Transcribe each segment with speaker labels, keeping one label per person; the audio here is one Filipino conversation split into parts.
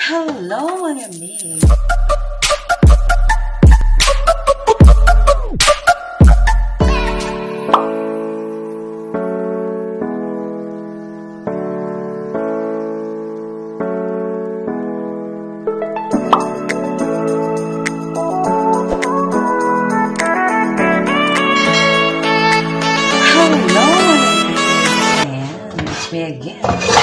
Speaker 1: Hello, mga amigo. Me again.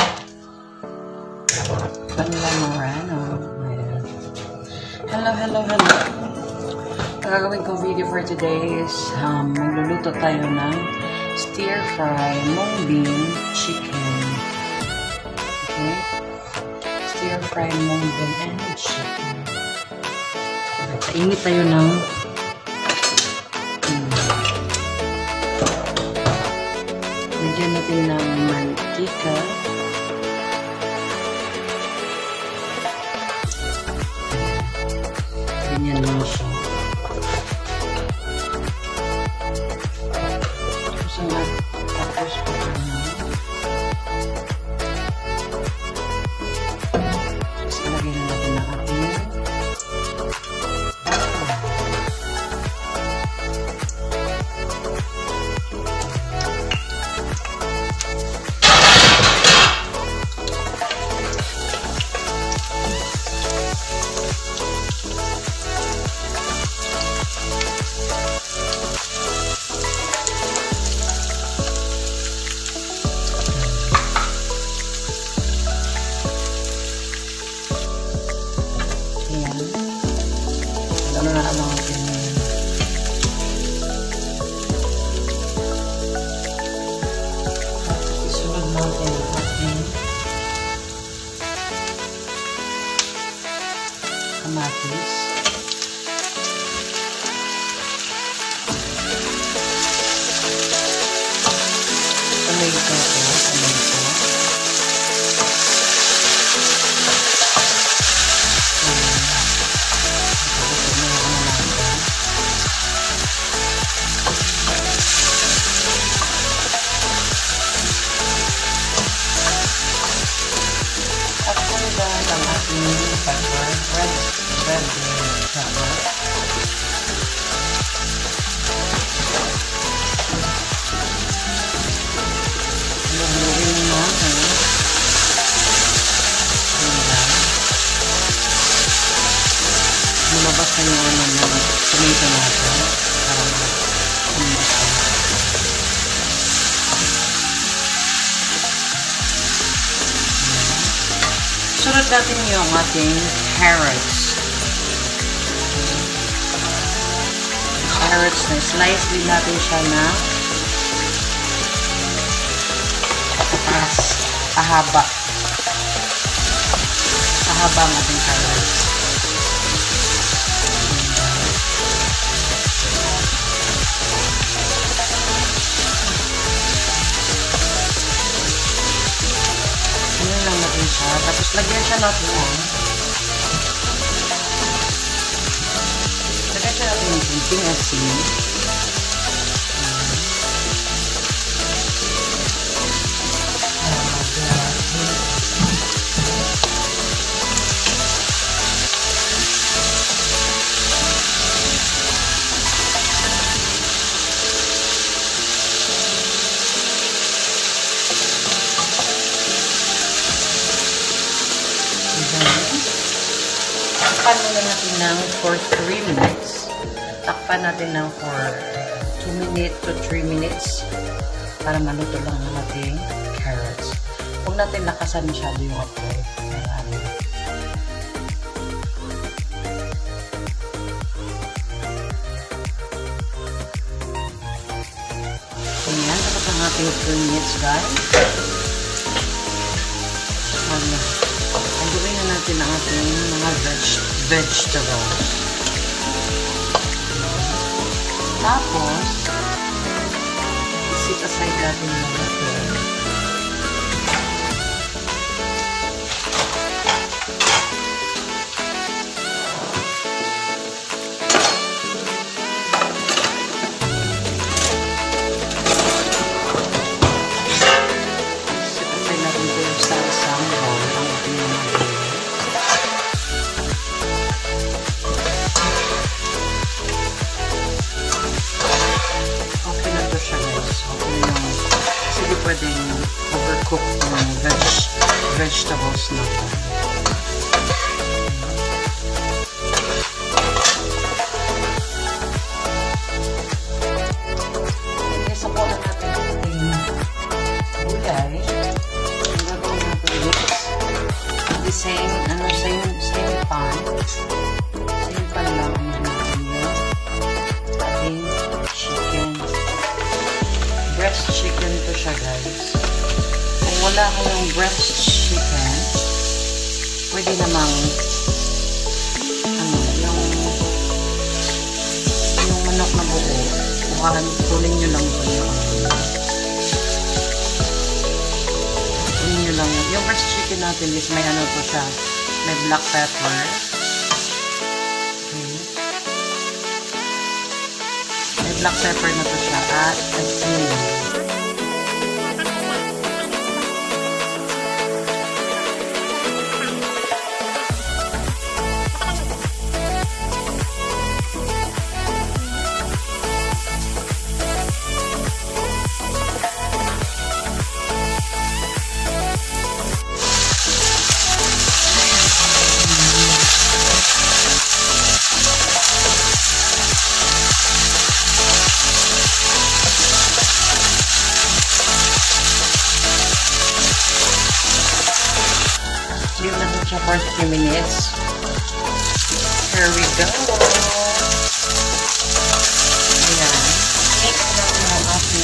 Speaker 1: Hello. Ang gagawin kong video for today is magluluto tayo ng stir-fry mung bean chicken. Okay? Stir-fry mung bean and chicken. Kainit tayo ng lagyan natin ng mantika. Ganyan lang siya. Tapos ilagay na natin ng ating kamatis. Tomato. Ang ating pepper, red pepper. Luluin natin. Lumabas na yung tomato natin para lumabas. Sunod natin yung ating carrots. Carrots na slice din natin siya na pahaba. Pahaba ang ating carrots. Tapos lagyan siya natin ng kunting asin. Takpan muna natin ng for 3 minutes. Takpan natin ng for 2 minutes to 3 minutes para maluto lang ang ating carrots. Huwag natin lakasan masyado yung apoy. Ayan, tapos ang ating 2 minutes, guys. Gawin na natin ang ating mga vegetables. Tapos, sit aside natin yung natin. Sit aside natin ito yung salsa. Ang ating mga vegetables natin. Isa po na natin ating gulay. Ang gagawin natin is same pan. Same pan lang ang natin yun. Ating chicken. Breast chicken to siya, guys. Kung wala kayong breast chicken, pwede namang yung manok na buo. Kunin nyo lang yun. Kunin nyo lang yun. Yung breast chicken natin is may ano po siya. May black pepper. Okay. May black pepper na to siya. At asin. Leave natin siya for 3 minutes. Here we go. Ayan. Mix natin ang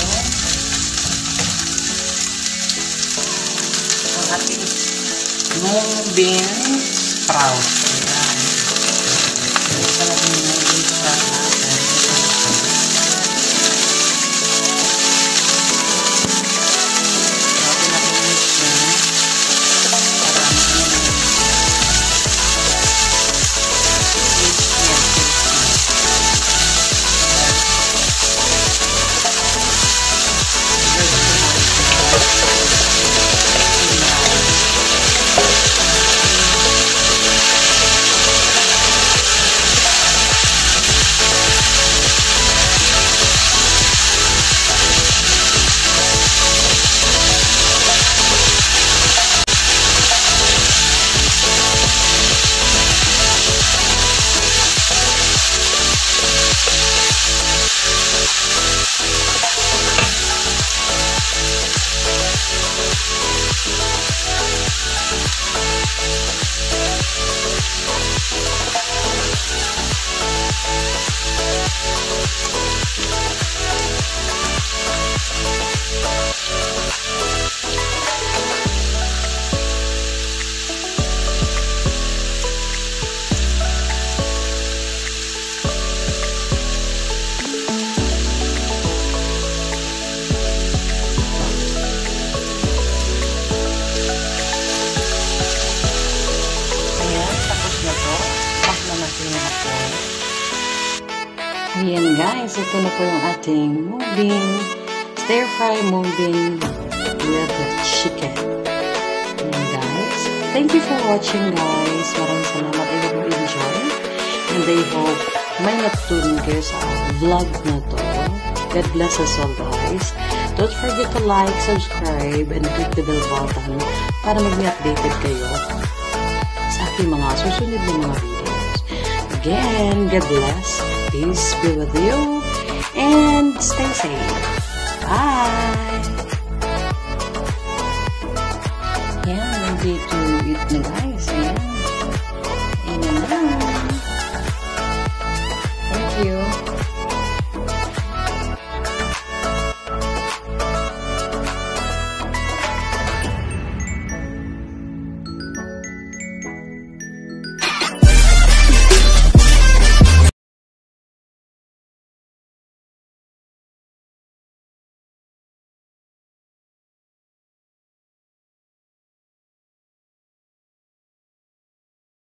Speaker 1: ating mung bean sprout. Ayan. Mix natin yung mung bean sprout natin. Ayan guys, ito na po yung ating mung bean, stir fry mung bean with chicken. Ayan guys, thank you for watching guys. Maraming salamat. I hope you enjoy. And I hope may natutunan kayo sa vlog na to. God bless us all guys. Don't forget to like, subscribe, and click the bell button para mag-be updated kayo sa aking mga susunod na mga videos. Again, God bless. Peace be with you and stay safe. Bye!